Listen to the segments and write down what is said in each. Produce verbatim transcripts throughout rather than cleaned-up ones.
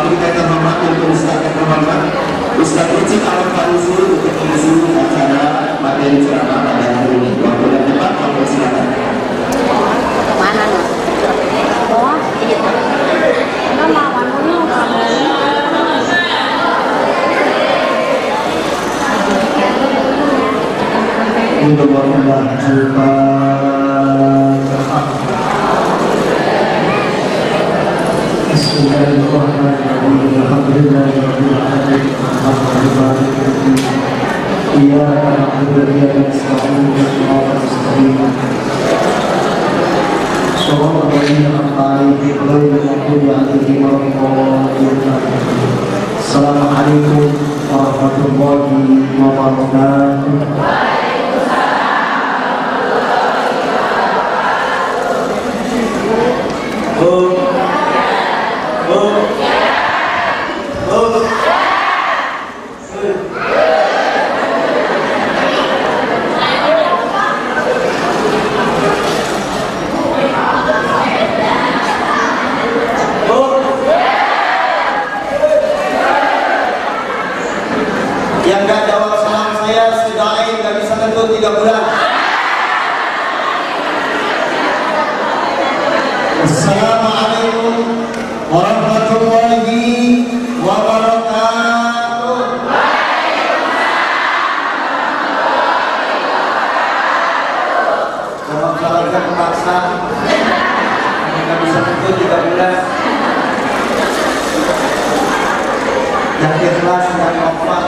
kita terhormat untuk Ustaz terhormat Ustaz Ucik Al-Faruzi untuk mengisi acara materi ceramah pada hari ini. Waktu dan tempat kami silakan. Mana nih? Oh, itu. Enggak lawan dulu kamu. Untuk Allah juga. Bismillahirrahmanirrahim. Alhamdulillahirabbil alamin. Alhamdulillahirabbil Iyyaka na'budu wa iyyaka nasta'in. Ihdinas siratal shiratal ladzina an'amta 'alaihim ghairil maghdubi 'alaihim waladdallin. Assalamualaikum warahmatullahi wabarakatuh. Oh, oh, oh, yang gak jawab salam saya sedain gak bisa tentu tiga bulan. Assalamualaikum warahmatullahi wabarakatuh. Jawab salamnya terpaksa gak bisa tentu tiga bulan. Yang ikhlas dan wafat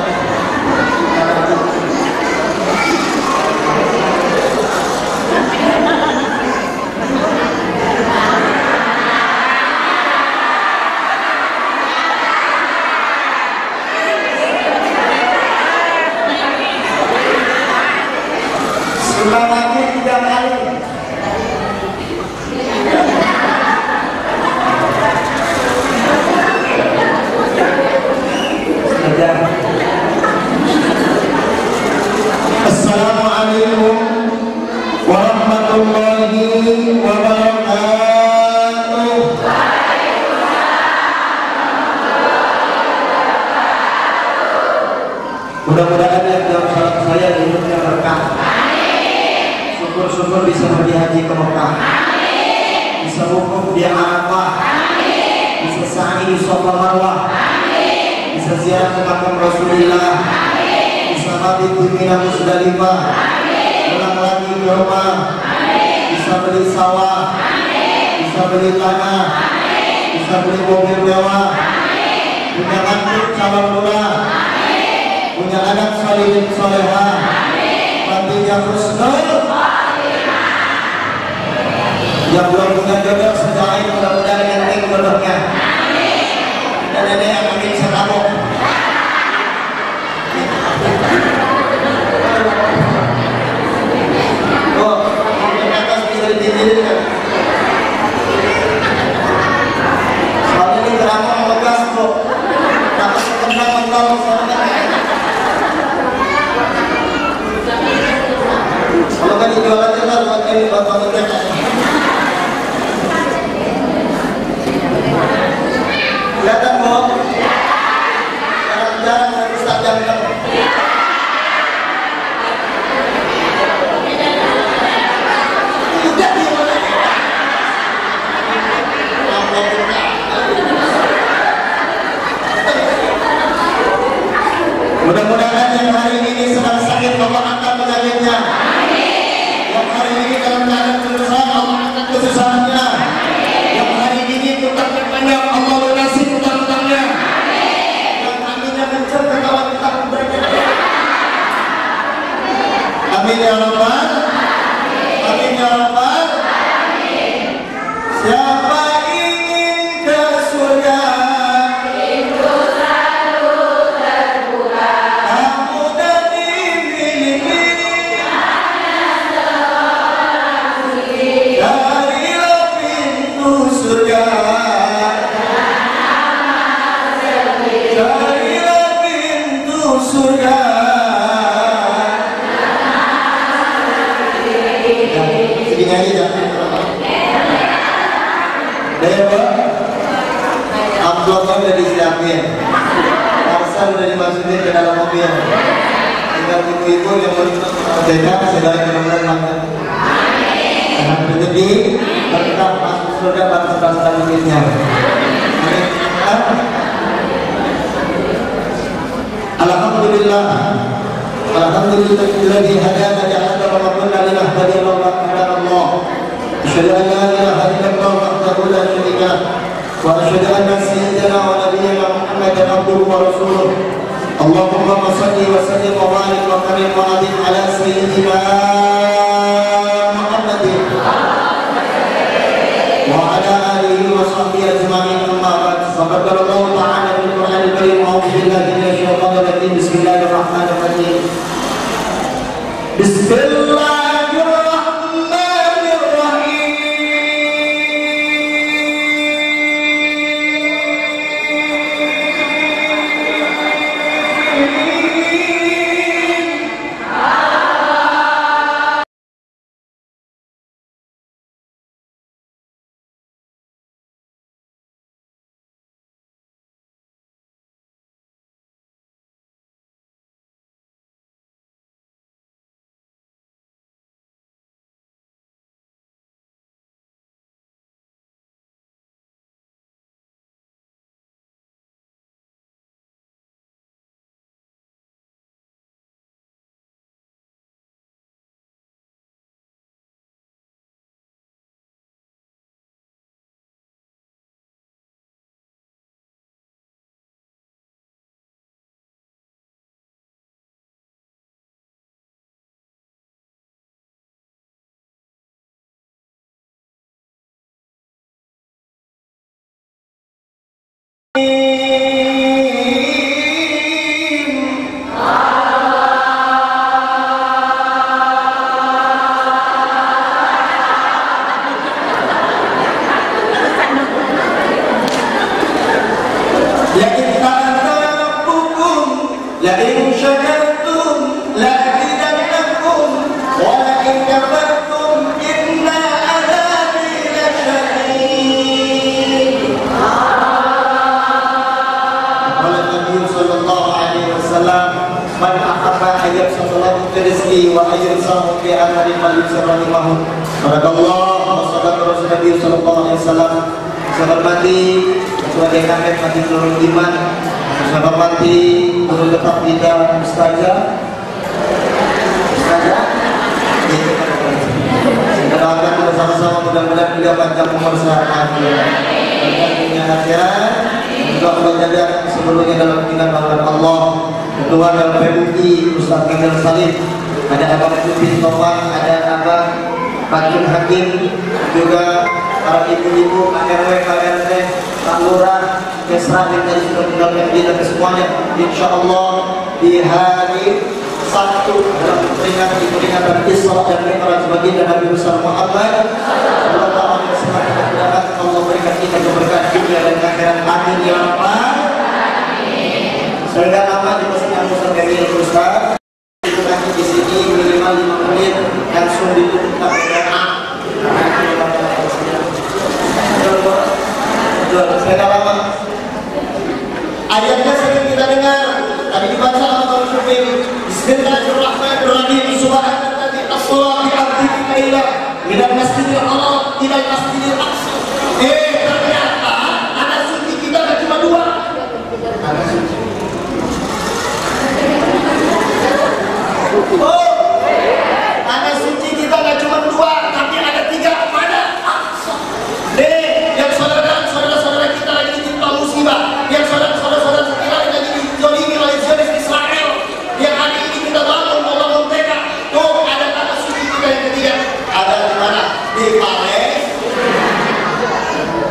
Sulawati tiga kali. Assalamualaikum warahmatullahi wabarakatuh. Mudah-mudahan yang jawab salam saya hidupnya berkah. Syukur-syukur bisa pergi haji ke Mekah, bisa wukuf di Arafah, bisa sa'i di Safa Marwah, bisa ziarah ke makam Rasulullah, bisa mati di Mina Musdalifah, pulang lagi ke rumah, bisa beli sawah, bisa beli tanah, bisa beli mobil mewah, punya mantu calon lurah, punya anak salihin solehah, matinya husnul. Yang belum punya jodoh sejain mudah-mudahan yang jodohnya. Dan ada yang amin sekabok. Oh, mungkin atas bisa ditindihin kan? Soalnya ini drama ngegas bro. Takut ketendang mentol soalnya. Kalau kan dijual aja lah buat ini buat bantuan. Kelihatan bu? Jarang-jarang dari Ustaz Jamil. Tidak dia boleh. Mudah-mudahan yang hari ini sedang sakit Allah angkat penyakitnya. Yang hari ini dalam keadaan kesusahan Allah angkat kesusahannya. Yang hari ini utang terpanjang Allah lunasi utang-utangnya. Yang aminnya mencet kawan kita memberikan. Amin ya Rabbal. Amin ya Rabbal. Siapa ingin ke surga? Amplopnya udah disiapin, parcel udah dimasukin ke dalam mobil. Tinggal ibu-ibu yang menuntut merdeka segala mudah-mudahan makan. Dengan rezeki berkah masuk surga bangsa selanjutnya. Alhamdulillah, alhamdulillah alladzi hadana ja'alna wa ma kunna linahtadiya lawla an hadana Allah. Asyhadu an la ilaha illallah wahdahu la syarika lah wa asyhadu anna sayyidana wa nabiyyana Muhammadan abduhu wa rasuluh. Allahumma shalli wa sallim wa barik wa karim wa adhim ala sayyidina Muhammadin wa ala alihi wa sahbihi ajma'in. Amma ba'd. Faqad qala Allah ta'ala fil Qur'anil Karim, a'udzu billahi minasy syaithanir rajim. Bismillahirrahmanirrahim. Bismillahirrahmanirrahim. Ayatnya sering kita dengar, tadi dibaca Allah Subhanahu. Bismillahirrahmanirrahim. Subhanalladzi asra bi 'abdihi laila minal masjidil haram ilal masjidil aqsa. Eh, ternyata anak suci kita enggak cuma dua. Anak suci. Oh, anak suci kita enggak cuma dua, tapi ada tiga. Mana? Aqsa. Deh, yang saudara saudara-saudara kita lagi ditimpa musibah, yang saudara-saudara kita lagi dijolimi oleh Zionis Israel, yang hari ini kita bangun mau bangun T K. Tuh ada anak suci kita yang ketiga. Ada di mana? Di Palestina.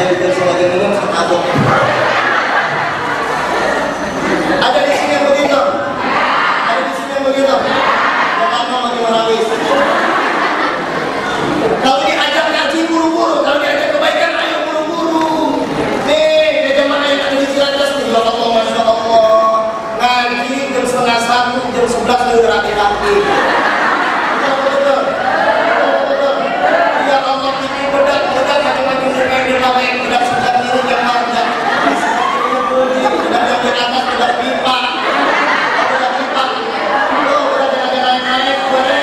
saya pikir saya lagi minum saya mabuk. Ada di sini yang begitu? Ada di sini yang begitu? Bagaimana lagi menangis? Kalau diajak ngaji buru-buru, kalau diajak kebaikan ayo buru-buru. Nih, di jamaah yang ada di Cilacap, ya Allah, masya Allah. Ngaji jam setengah satu, jam sebelas udah rapi-rapi. Betul-betul. Betul-betul. Ya Allah, ini bedak-bedak macam-macam yang dilawan yang bedak sebelah kiri yang harga. Bedak yang di atas bedak pipa. Bedak pipa. Tuh, bedak yang ada naik-naik, boleh.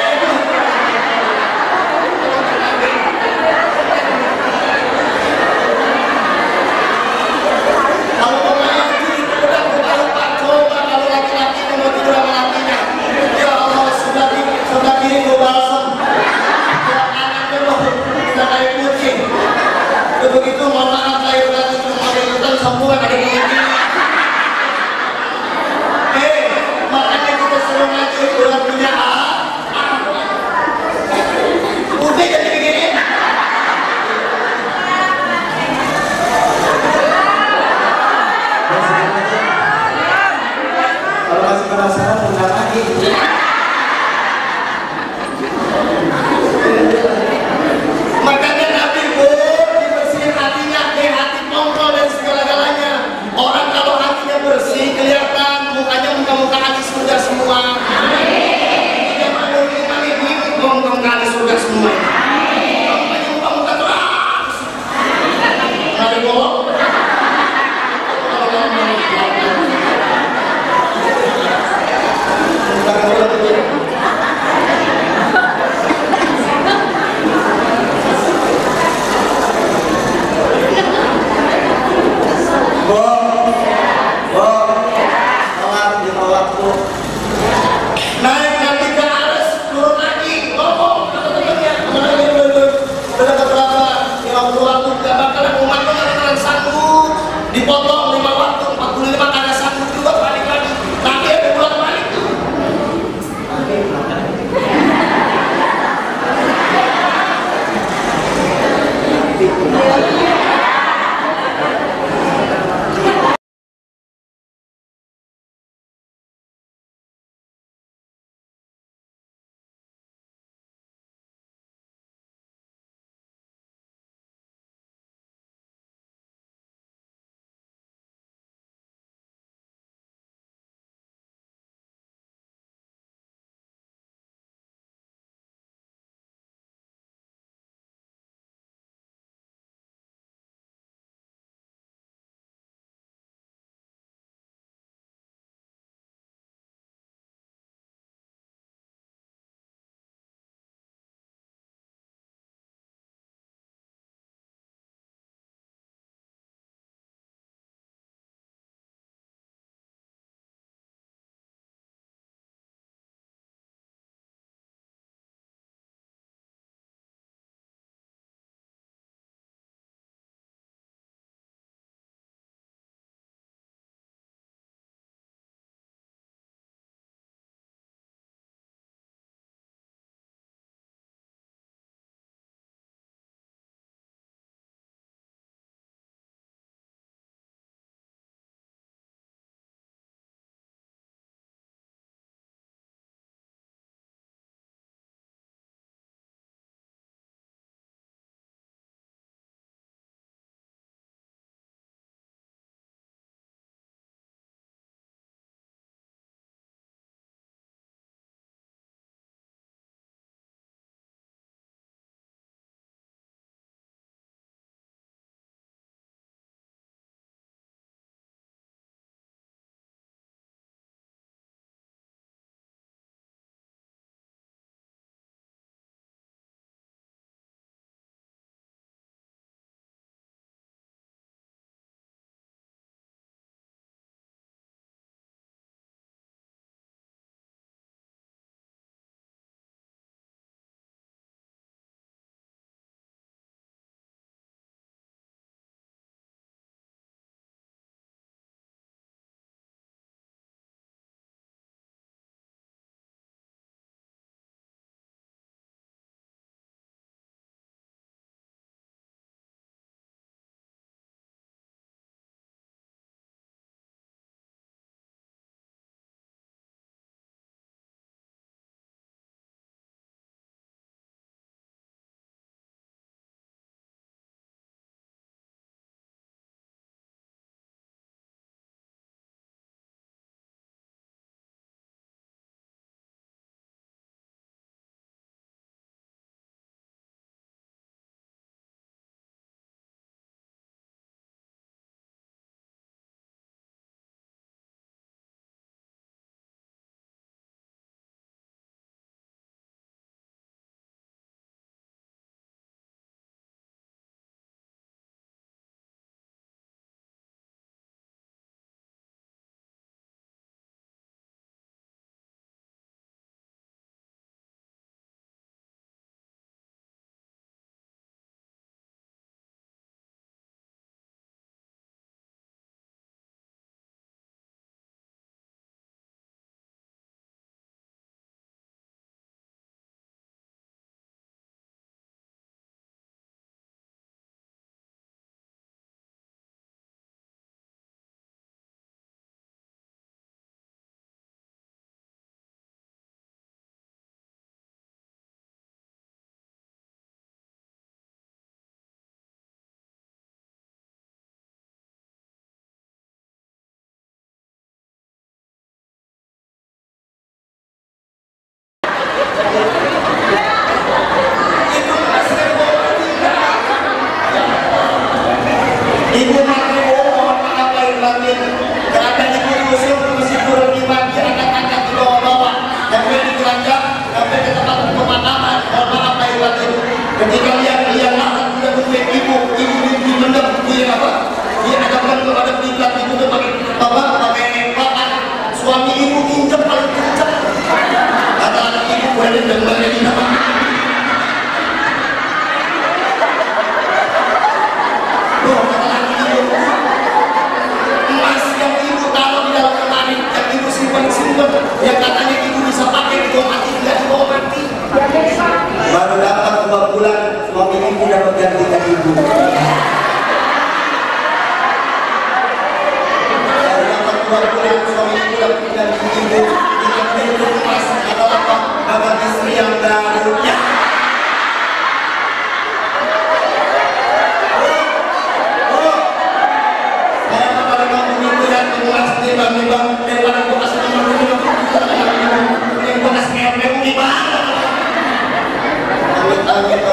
Kalau mau ngaji, bedak bedak Pak, coba kalau laki-laki mau tidur sama lakinya. Ya Allah, sebelah kiri, sebelah kiri gue balsam. Ya anaknya loh, udah kayak kucing. Udah begitu, mohon maaf saya udah tutup pakai hutan sambungan ada yang ini. Eh, makanya kita selalu ngaji udah punya A. Udah jadi begini. Kalau masih penasaran, undang lagi. Makanya Nabi pun dibersihin hatinya, eh hati tongkol dan segala-galanya. Orang kalau hatinya bersih, kelihatan mukanya muka-muka ahli surga semua. Tidak mau iman ini, muka-muka ahli surga semua. Mukanya muka-muka keras. Nabi bohong. Naik nanti ke atas, turun lagi, ngomong kata temannya, teman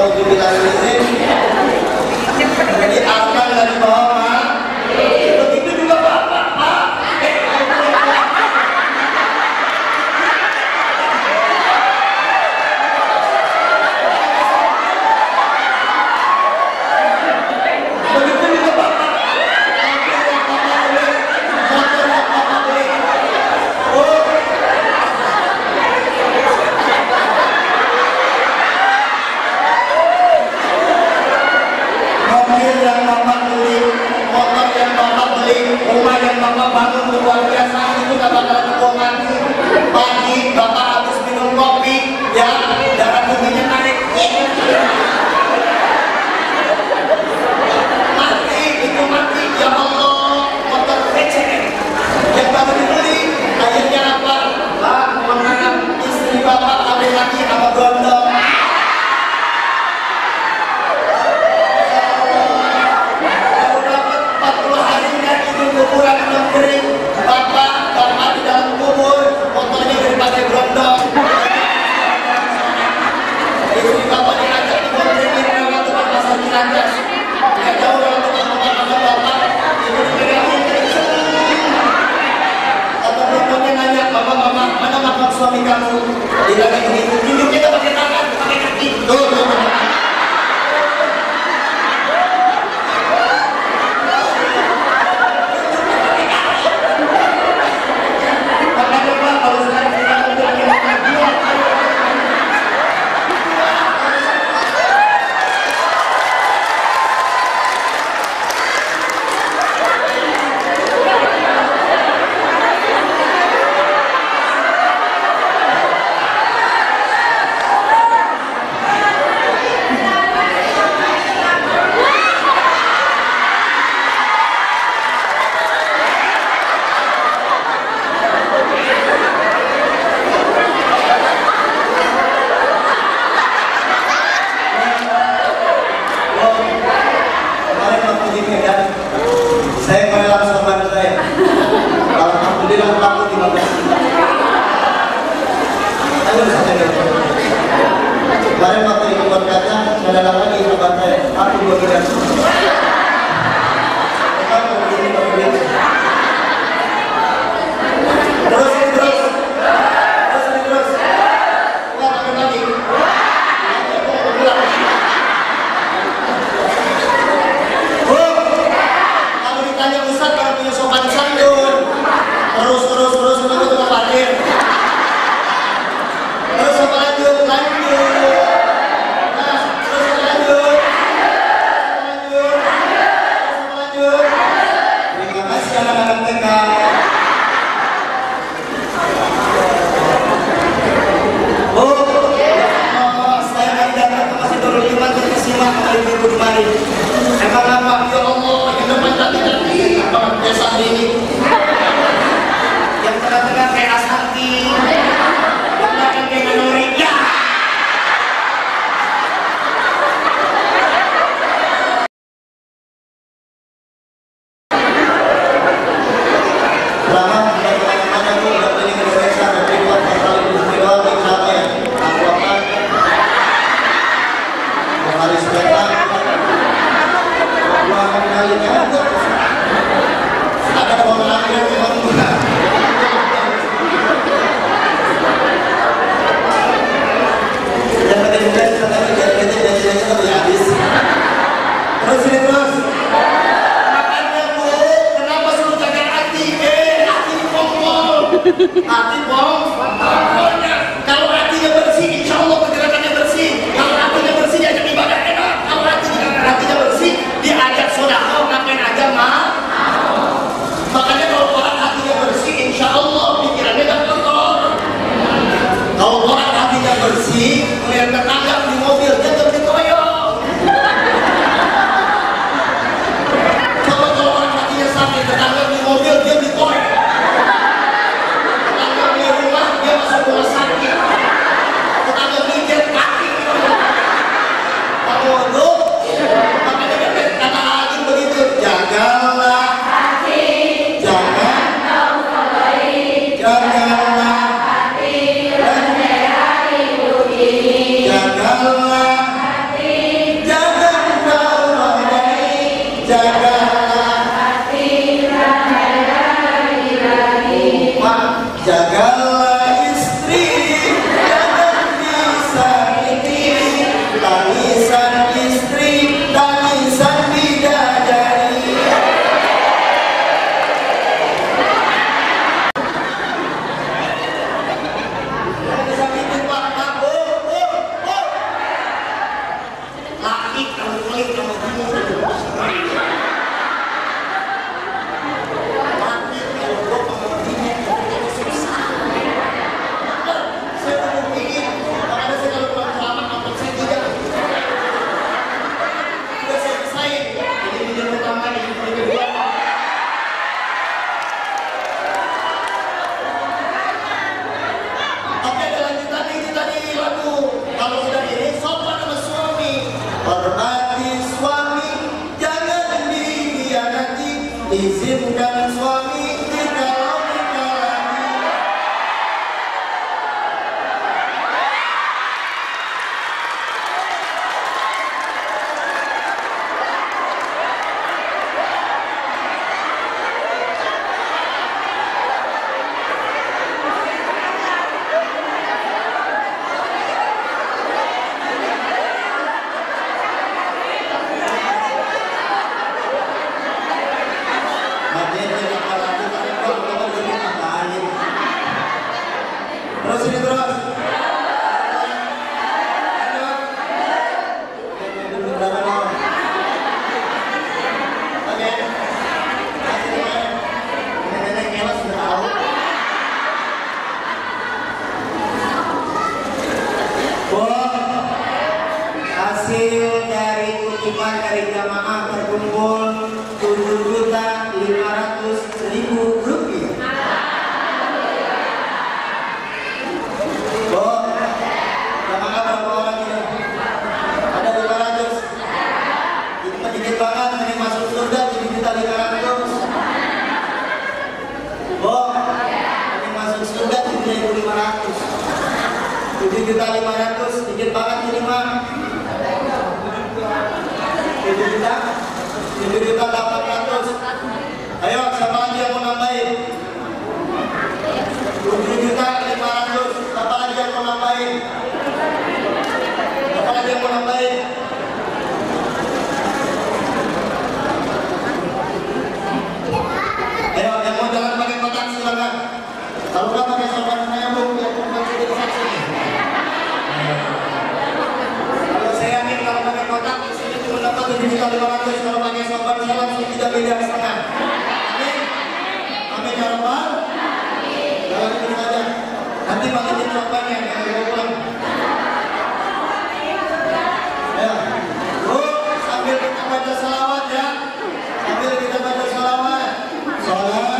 Jadi akan dari bawah Pak. Begitu juga Bapak Pak. Begitu juga Bapak. Mobil yang Bapak beli, motor yang Bapak beli, rumah yang Bapak bangun luar biasa, itu gak bakalan kebohongan. Pagi Bapak habis minum kopi, ya darah tingginya naik. Mati, itu mati, ya Allah, motor receh yang baru dibeli, akhirnya apa? Pak, menanam istri Bapak kawin lagi sama gondong. Kuburan belum kering, Bapak Bapak di dalam kubur, motornya dipakai berondong. Istri Bapak diajak di boncengi lewat tempat pasar Ciracas. Gak jauh lewat tempat pemakaman Bapak, itu dipegangin kenceng. Atau perempuannya nanya, Mama, Mama, mana makam suami kamu? Dia bilang ini, tunjuknya gak pakai tangan, pakai kaki. Tuh, tuh, tuh. Saya mulai langsung bantu saya. Alhamdulillah laku lima belas juta. Ayo sampai dulu. Kemarin waktu itu buat kaca, saya datang lagi sahabat saya. Aku dua miliar. Terus terus. Terus terus. Enggak pakai lagi. Tanya Ustaz kalau punya sopan santun, terus terus terus terus terus parkir, terus apa lanjut lanjut, nah terus apa lanjut. Tapi kalau gua mengertinya itu susah. Saya mau ingin, makanya saya kalau pulang selamat nonton saya tidak. Udah saya selesai. Ini video pertama, ini video kedua. Oke, ada lanjutan ini tadi lagu. Kalau sudah ini sopan sama suami. Hormati suami, jangan dikhianati. Izinkan suami jikalau dikhianati. Terus ini terus. Hasil dari kutipan dari jamaah terkumpul tujuh juta lima ratus ribu rupiah. Oh, jamaah berapa orang ini? Ada lima ratus. Ini sedikit banget, ini masuk surga tujuh juta lima ratus. Oh, ini masuk surga tujuh ribu lima ratus. tujuh juta lima ratus, sedikit banget ini mah. tujuh juta, tujuh juta delapan ratus. Ayo, siapa lagi yang mau nambahin? tujuh juta lima ratus. Siapa lagi yang mau nambahin? Siapa lagi yang mau nambahin? Ayo, yang mau jalan pakai kotak silakan. Kalau nggak pakai sopan nyambung, ya bukan jadi saksi. Kalau saya yakin kalau pakai kotak di sini cuma dapat tujuh juta lima ratus. Kalau pakai sopan saya langsung tiga miliar setengah. Amin. Amin ya Rabbal. Jalan itu saja. Nanti pakai sopannya yang mau pulang. Ya. Bu, sambil kita baca salawat ya. Sambil kita baca salawat. Salat.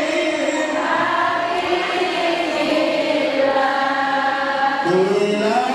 Bila